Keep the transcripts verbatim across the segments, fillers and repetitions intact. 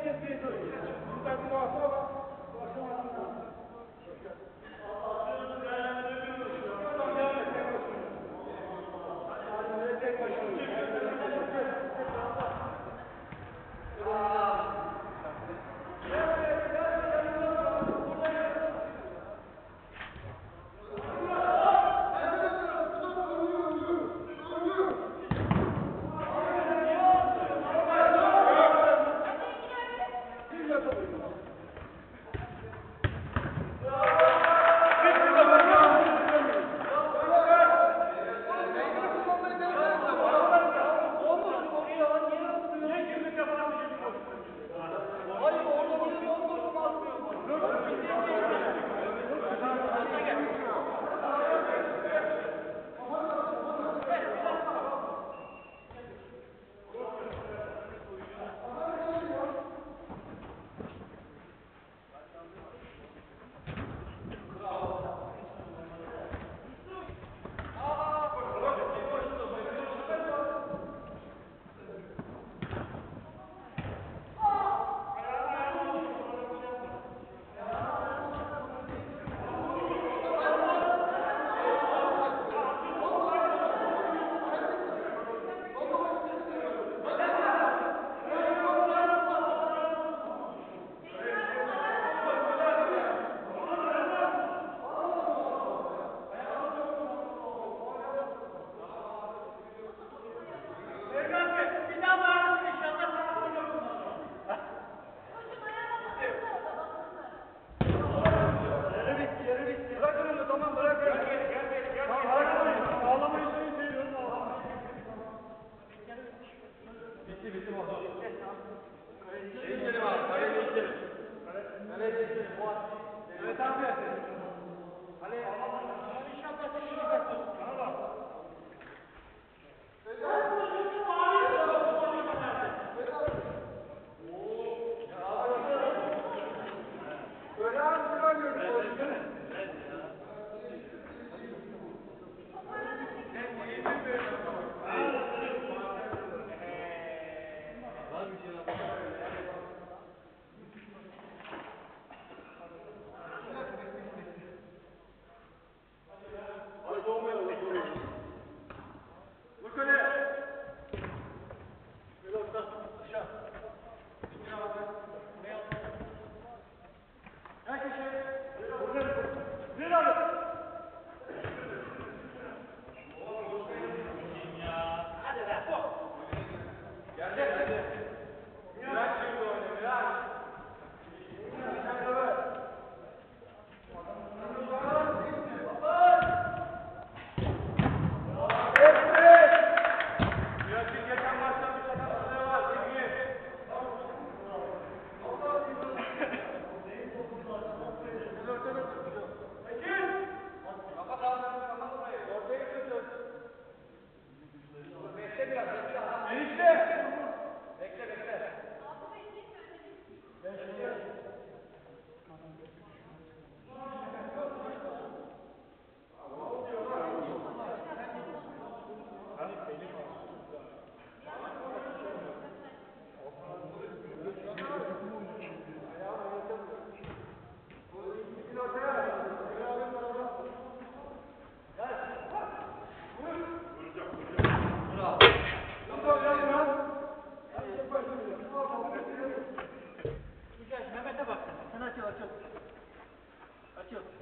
Açıl.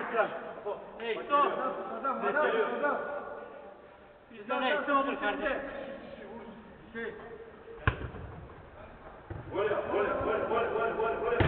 Hey, stop! Bizden ekte olur kardeşim. Şey. Böyle, böyle, böyle, böyle, böyle, böyle, böyle.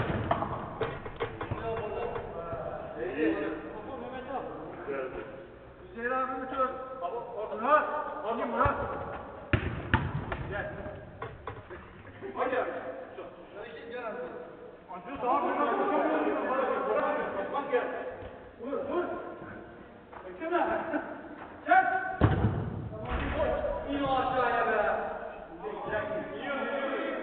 Hüseyin abi götür. Murat, hadi Murat. Gel. Hadi abi. Gel abi. Acı daha bir bak gel. Vur, vur. Bekleme. Çek. İn o aşağıya be. İyi, iyi.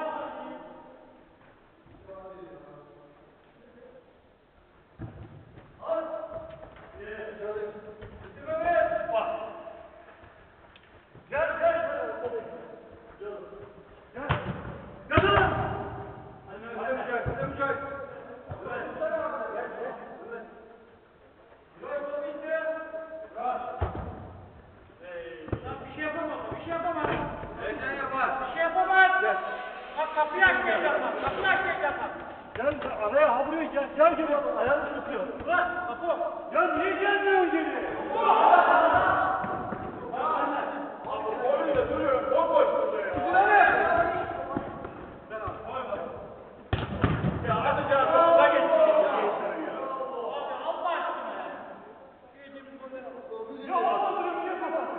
Kapıyı açmayacağım bak, kapıyı açmayacağım bak. Gel araya ha buraya gel, gel gel ayağını tutuyor. Ulan kapı. Ya niye gelmiyorsun geri? Abi oyunda duruyor, bomboş burada ya. Ya hadi canım, sen geç. Allah aşkına ya. Ya olmadı niye kapattın?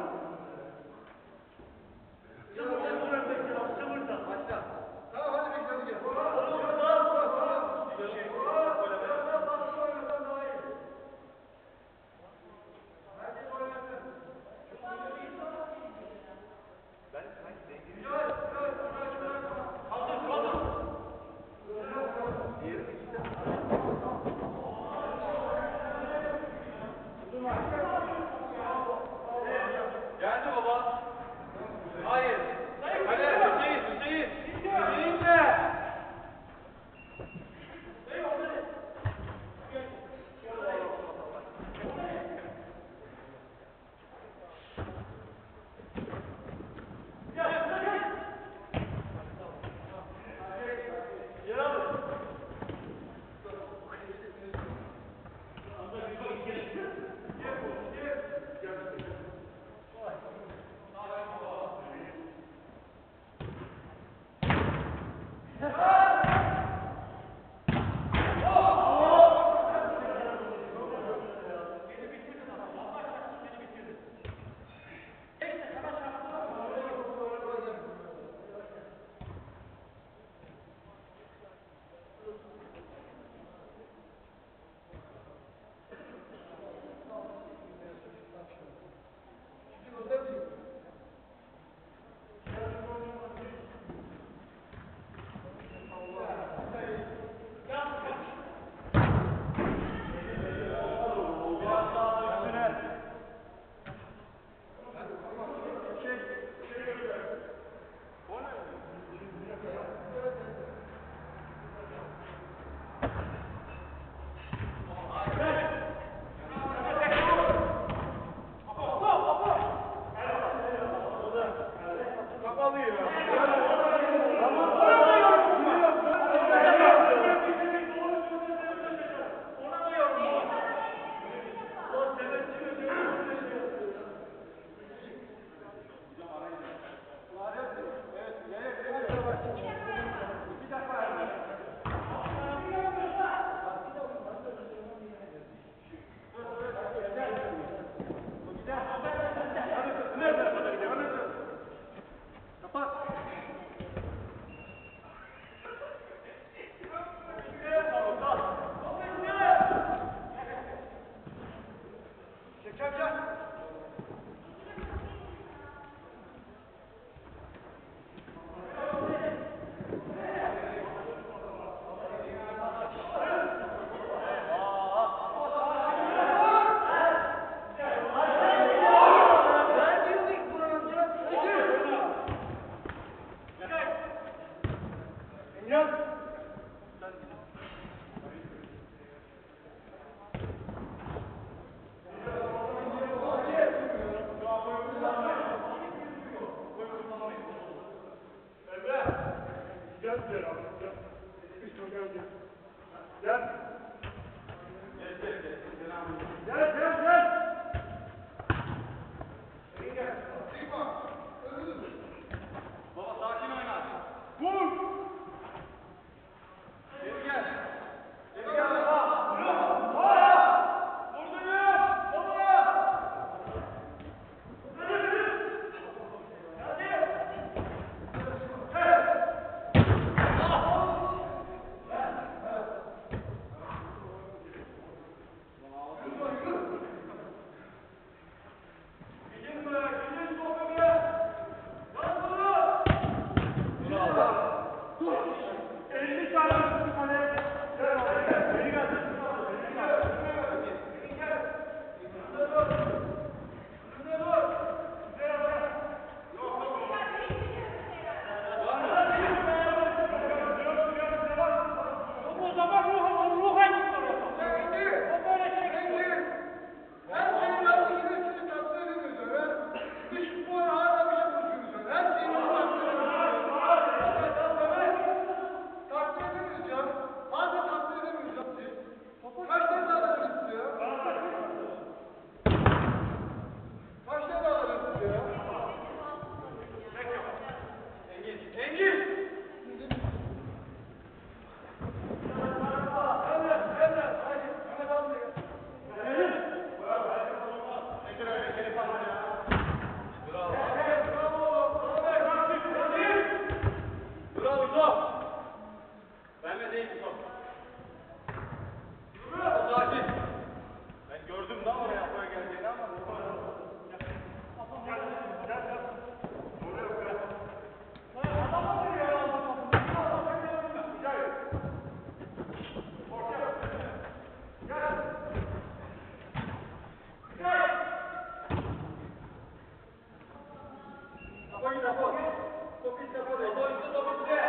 Geldi baba. Hayır. Hadi Hüseyin, Hüseyin. Hüseyin de. Gel gel abi. Gel. Gel. Gel gel gel. Baba sakin oyna. Vur. Geri gel. Geri Gel. gel. Vurdun ya. Baba. elli tane üstü kaleye. Gel oraya gel. Geri gel. O zaman ruh ruh etsin oraya. O böyle şey. Her şeyin altını sizi takdir edemiyoruz öyle. Dış futbol hala bir şey konuşuyoruz öyle. Her şeyin takdir edemiyoruz. Takdir edemiyoruz ya. Hala takdir edemiyoruz ya siz. Kaç tane daha alıyorsunuz ya? Kaç tane daha alıyorsunuz ya? Engin. Engin. Bravo Yusuf. Benle değil Yusuf. Bravo sakin. Ben gördüm daha oraya buraya geldiğini ama. Topa git topa. Top git topa değil. Top git top git.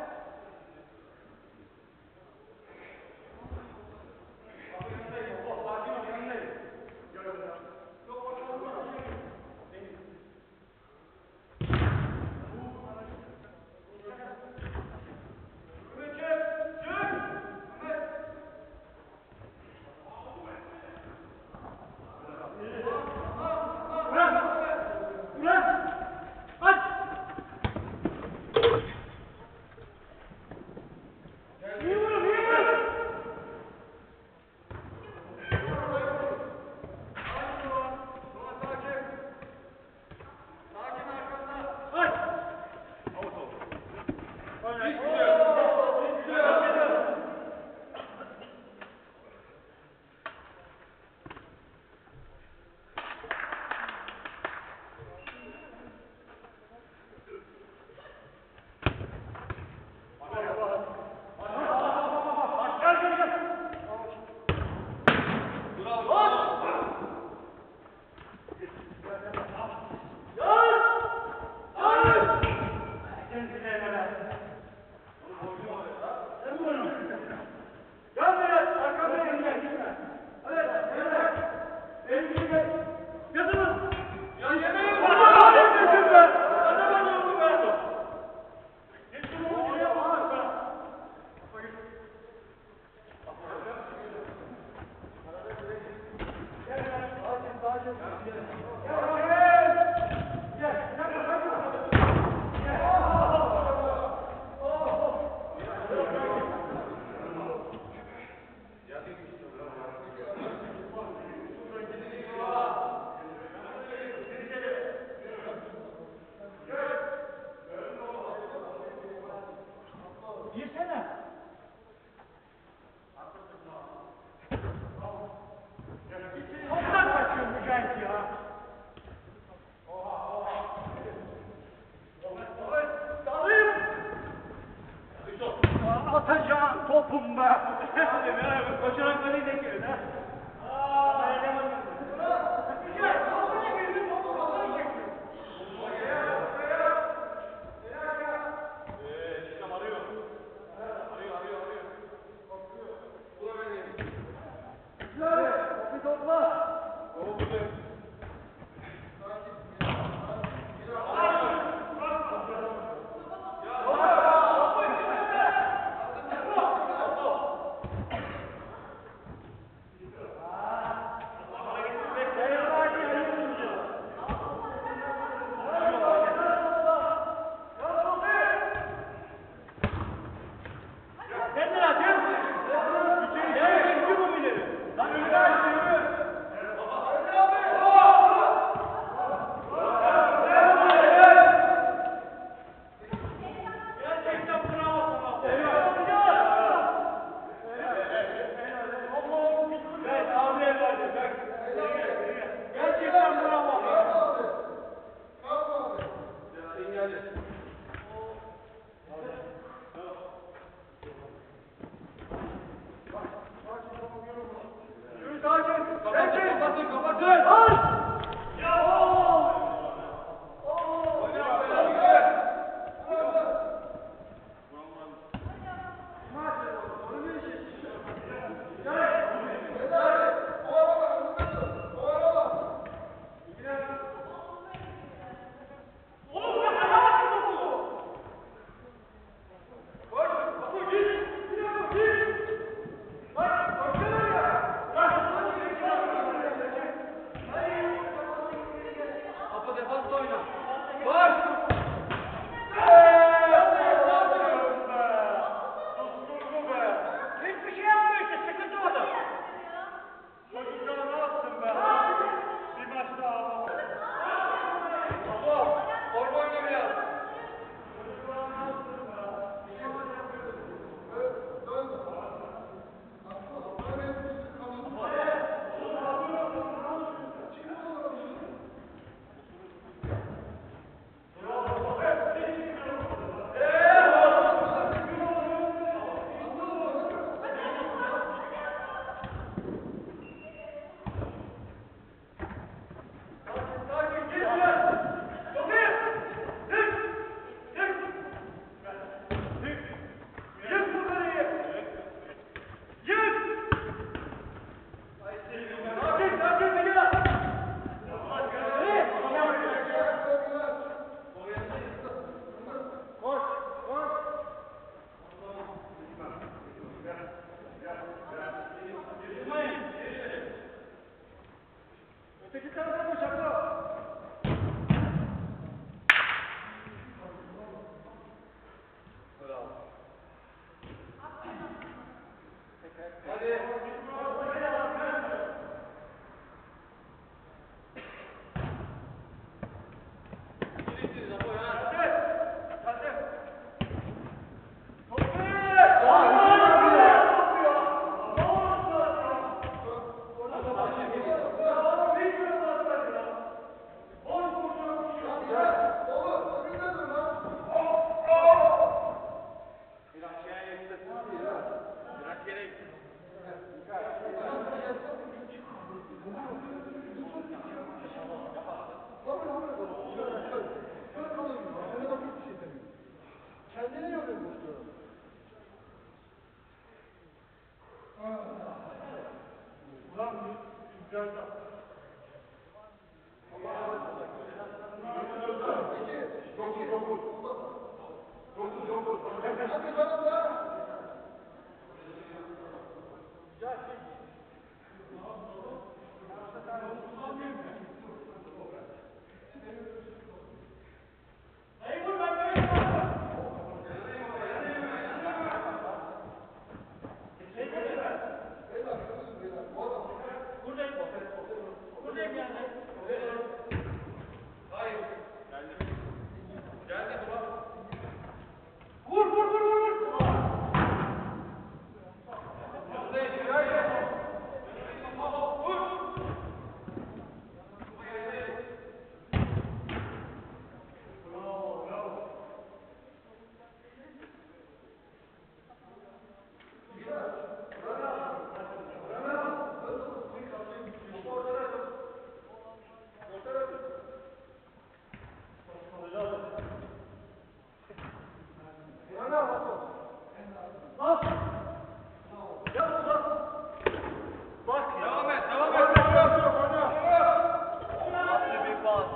Girsene. Toptan kaçıyor Mücahit ya. Atacağım topum be. Koşarak böyle de geliyor ha. Kapatın kapatın. Hiçbir şey yapmıyor işte, sıkıntı orada. Çocuklar ne yaptın be? Bir maç daha alalım. Abo, forma oyna biraz. Çocuklar ne yaptın be? Sakin, git lan. Kapıyı. Çık. Çık. Çık. Yık bu karıyı. Yık. Sakin, sakin, bir gel. Koş, koş. Yürümeyin. Öteki tarafa koş Akro. Bravo. Hadi. Gidin Apo ya. Hadi. Hadi. Topu. Kendini yoruyor boşluğu. Ulan yukarıda. Dokuz, dokuz. Dokuz, dokuz. Hadi canım da. Dayı vur, ben böyle yapamam. Buradayım. Buradayım yani. Hayır. Geldim. Geldim ulan. Vur, vur, vur, vur, vur. Buradayım. Hayır. Vur. Bravo, bravo. Bak ya. Devam et, devam et. Nasıl bir pas?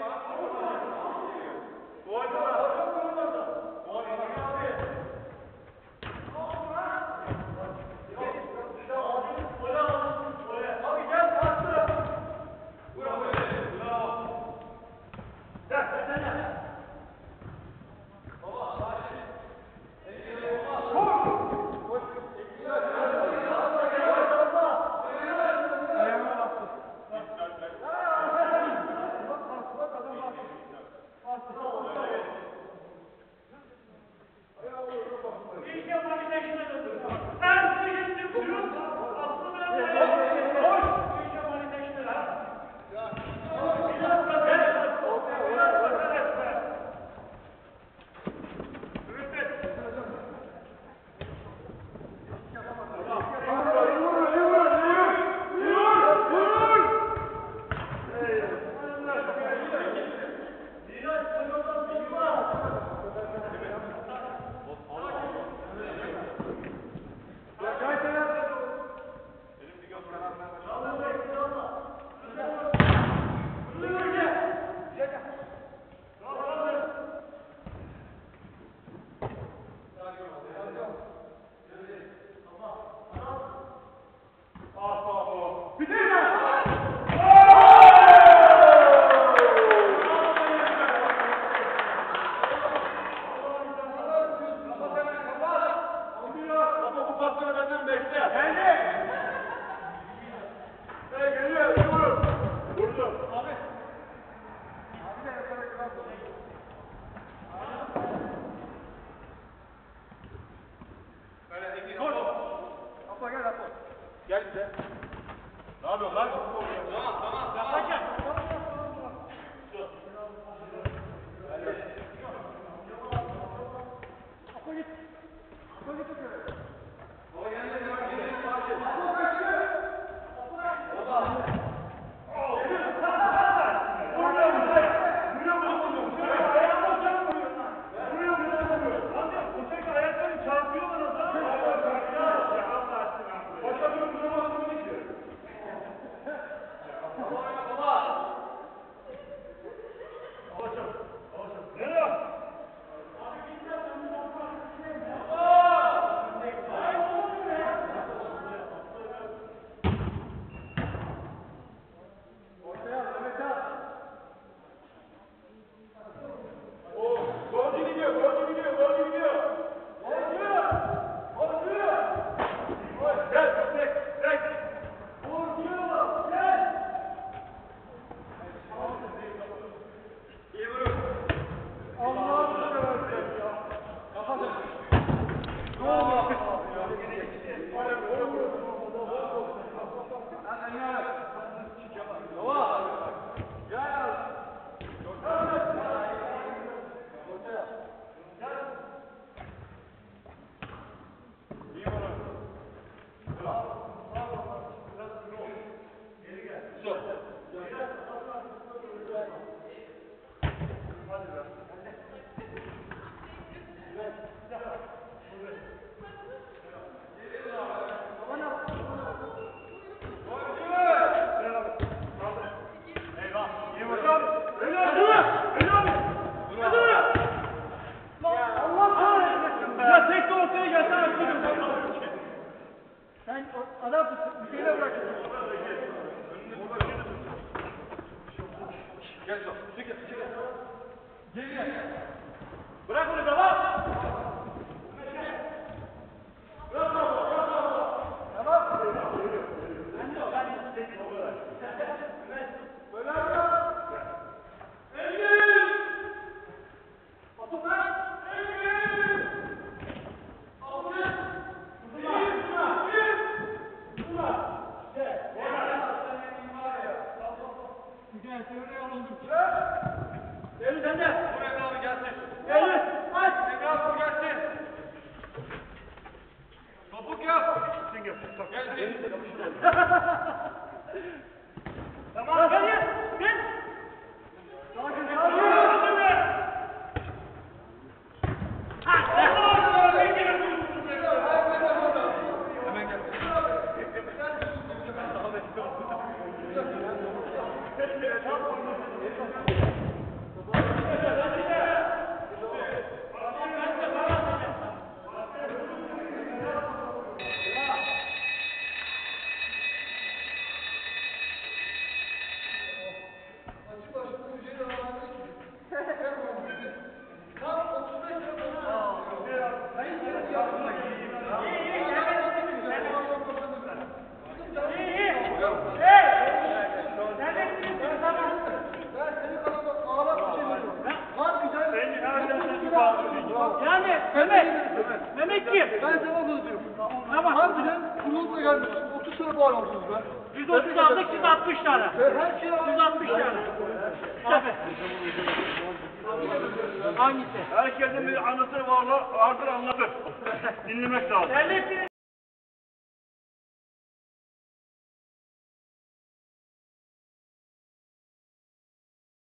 Gel bize. Ne yapıyorsun lan? Tamam tamam tamam. Bırak onu devam. Eylül sen de. Bu Emre abi gelsin. Eylül. Aç. Emre abi bu gelsin. Top Yani Mehmet, Mehmetciğim. Ben sana bunu diyorum. Tamam. Harbiden kurulukla gelmişsin. otuz tane bağ almışsınız be. Biz otuz aldık, siz altmış tane. Her şey Siz altmış tane. Abi. Hangisi? Herkesin bir anısı varlar, vardır anlatır. Dinlemek lazım. Devletin